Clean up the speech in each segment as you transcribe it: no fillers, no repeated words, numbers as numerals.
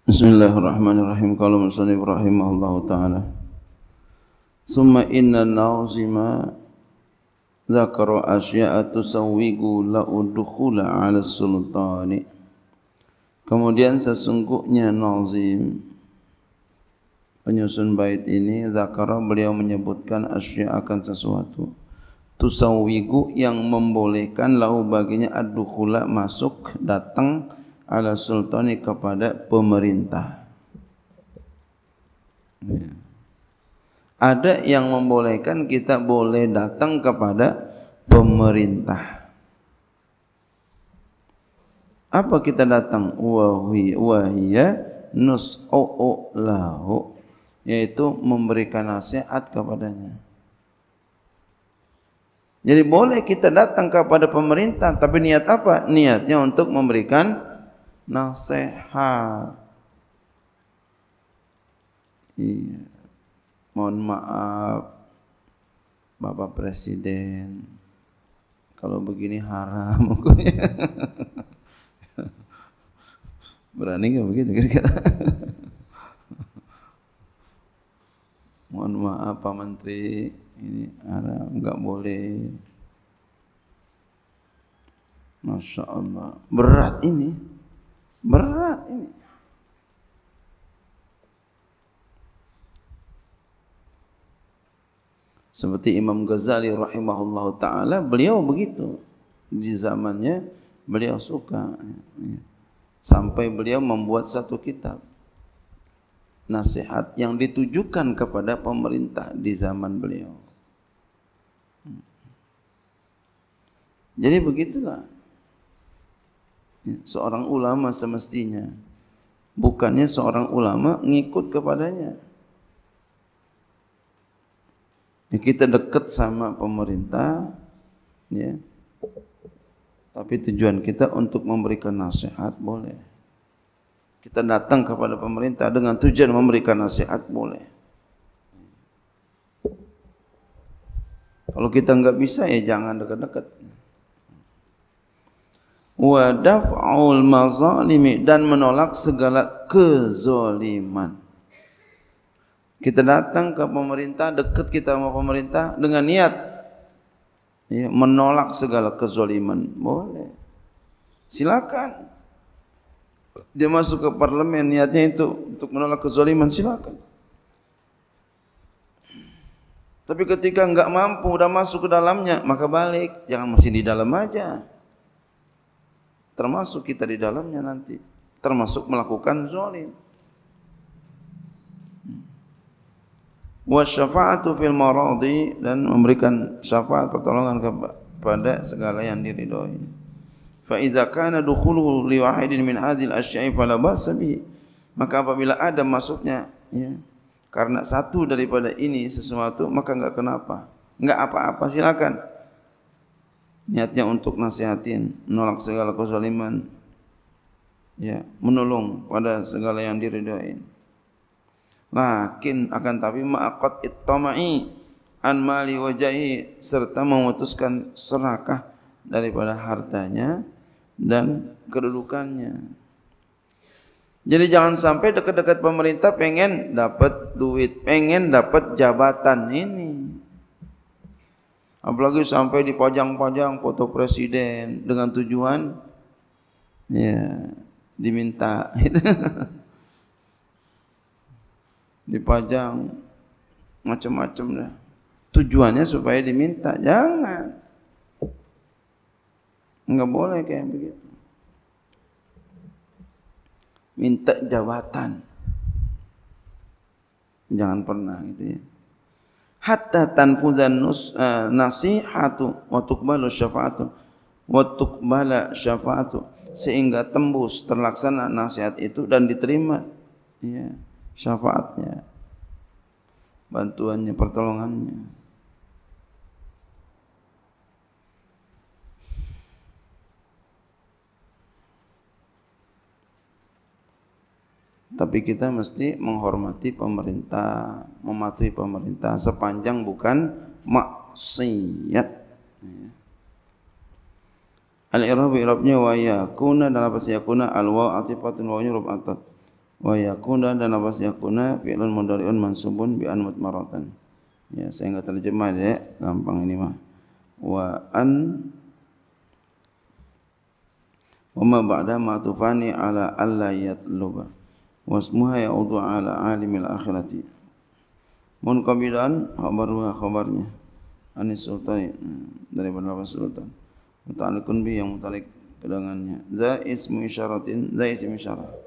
Bismillahirrahmanirrahim. Qala musannif rahimahullahu taala. Summa inna nazima dzakara asya'a tusawwigu la udkhula 'ala sultani. Kemudian sesungguhnya nazim penyusun bait ini zakara beliau menyebutkan asya' akan sesuatu tusawwigu yang membolehkan lahu baginya ad-dukhula masuk datang ala sultani kepada pemerintah. Ada yang membolehkan kita boleh datang kepada pemerintah. Apa kita datang? Wahiyya nus'u lahu, yaitu memberikan nasihat kepadanya. Jadi boleh kita datang kepada pemerintah, tapi niat apa? Niatnya untuk memberikan nasihat. Iya. Mohon maaf Bapak Presiden, kalau begini haram. Berani nggak begitu kira-kira? Mohon maaf Pak Menteri, ini haram, nggak boleh. Masya Allah, berat ini. Berat ini. Seperti Imam Ghazali rahimahullahu ta'ala, beliau begitu. Di zamannya beliau suka. Sampai beliau membuat satu kitab nasihat yang ditujukan kepada pemerintah di zaman beliau. Jadi begitulah seorang ulama semestinya, bukannya seorang ulama ngikut kepadanya. Ya, kita dekat sama pemerintah, ya, tapi tujuan kita untuk memberikan nasihat boleh. Kita datang kepada pemerintah dengan tujuan memberikan nasihat boleh. Kalau kita enggak bisa, ya jangan dekat-dekat. Wa daf'ul mazalimi, dan menolak segala kezaliman. Kita datang ke pemerintah, dekat kita sama pemerintah dengan niat ya, menolak segala kezaliman, boleh. Silakan. Dia masuk ke parlemen niatnya itu untuk menolak kezaliman, silakan. Tapi ketika enggak mampu udah masuk ke dalamnya, maka balik, jangan masih di dalam aja. Termasuk kita di dalamnya nanti, termasuk melakukan zalim. Wa syafa'atu fil maradi, dan memberikan syafaat pertolongan kepada segala yang diridhoi. Fa idza kana dukhuluhu li wahidin min hadhil asya'i fala ba'sa bihi, maka apabila ada masuknya ya karena satu daripada ini sesuatu, maka enggak kenapa, enggak apa-apa, silakan. Niatnya untuk nasihatin, menolak segala kezaliman, ya, menolong pada segala yang diridhoi. Lakin akan tapi ma'aqad ittama'i an mali wajahi, serta memutuskan serakah daripada hartanya dan kedudukannya. Jadi jangan sampai dekat-dekat pemerintah pengen dapat duit, pengen dapat jabatan ini. Apalagi sampai dipajang-pajang foto presiden dengan tujuan ya diminta itu. Dipajang macam-macam dah. Tujuannya supaya diminta, jangan. Enggak boleh kayak begitu. Minta jabatan. Jangan pernah gitu ya. Hatta tanfuzan nasihatu wa tuqbalu syafa'atu wa tuqbala syafa'atu, sehingga tembus terlaksana nasihat itu dan diterima ya syafaatnya, bantuannya, pertolongannya. Tapi kita mesti menghormati pemerintah, mematuhi pemerintah sepanjang bukan maksiat. Al-i'rab i'rabnya wa yakuna, dalam bahasa yakuna al-waw atifatun wa huruf ataf. Wa yakuna dan lafaz yakuna fi'lun mudhari'un mansubun bi an mutmaratan. Ya, saya enggak terjemah ya, gampang ini mah. Wa an wa ma ba'da ma'tufani ala alla yatluba. Wasmuha ya'udu ala alimil akhirati. Munqabilan khabarnya. Anis sultani daripada lafaz sultan. Muta'alliqun bi yang muta'alliq dengannya. Za ismu isyaratin, za ismu isyarah.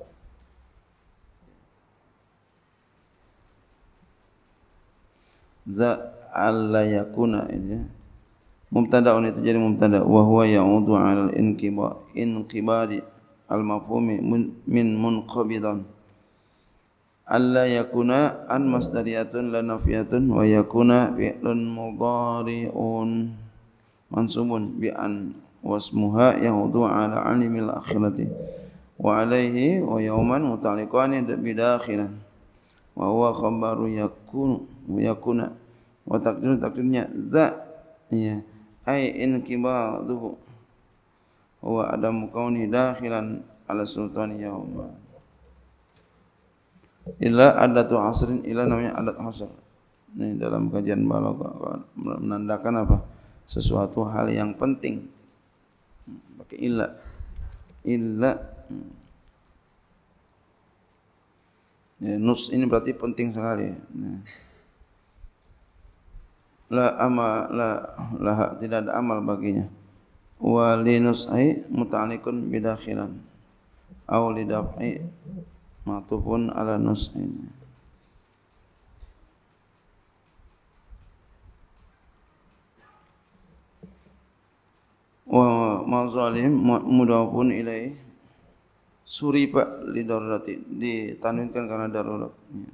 Za alla yakuna ini mubtada'un itu jadi mubtada wa huwa ya'udu 'ala al-inqibadi al-mafhumi min munqabidan. Alla yakuna an masdariyatun la nafiyatun wa yakuna fi'lun mudhari'un mansubun bi an wasmuha ya'udu 'ala 'alimil akhirati wa 'alaihi wa yawman muta'alliqan bi dakhilan wa huwa khabaru yakuna wa takdirnya za ya ai inqibaduhu huwa adamu kauni dakhilan ala sultani yawma illa adatu asrin, illa namanya adat hasr. Ini dalam kajian balaghah menandakan apa? Sesuatu hal yang penting. Pakai illa. Ya, nus ini berarti penting sekali. Tidak ada amal baginya. Wa linus ai muta'alliqun bidakhilan aw lidaf'i ma'tufun ala nus ini. Wa mazalim mudafun ilaih suriba li darurati, ditanwinkan karena darurat.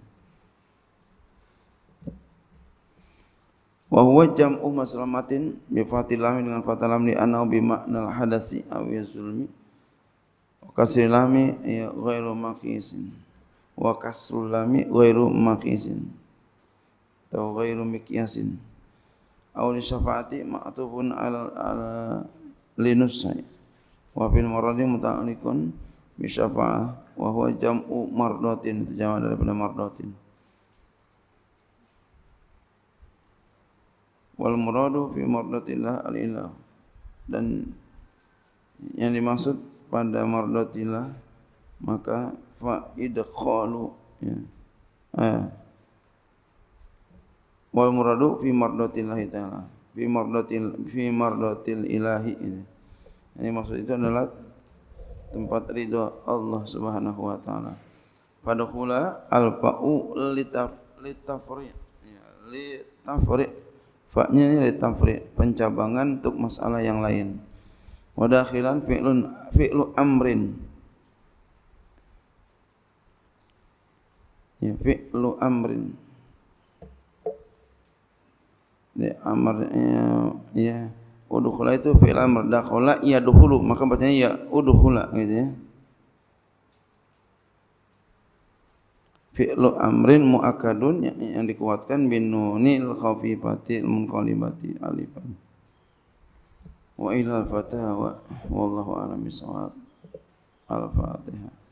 Wa huwa jam'u maslamatin bi fathil lam dengan fathah lam li annahu bi ma'nal hadasi aw zulmi wa kasril lam ya ghairu maqisin wa kasrul lam ghairu maqisin atau ghairu miqyasin aw li syafaati ma'tufun ala linusai wa fil maradi muta'alliqun bi syafa'ah wa huwa jam'u mardatin, itu jamak daripada mardatin. Wal muradu fi mardatillah al-ilah, dan yang dimaksud pada mardatillah maka fa idkhalu ya. Wal muradu fi mardatillah ta'ala fi mardatil ilahi ini. Ini maksud itu adalah tempat ridha Allah Subhanahu wa taala. Fadkhula al-fa'u litafri' ya, litafri' fa-nya ini litafri' pencabangan untuk masalah yang lain. Wa dakhilan fi'lu amrin. Ya, fi'lu amrin. Ya, amarnya ya, udkhula itu fi'il amr, dakhala ya dukhulu, maka bacanya ya udkhula gitu ya. Fi'lu amrin muakkadun yang dikuatkan bin nunil khafifati munqalibati alifan. Wa ilal fatawa wallahu a'lam bissawab. Al-Fatihah.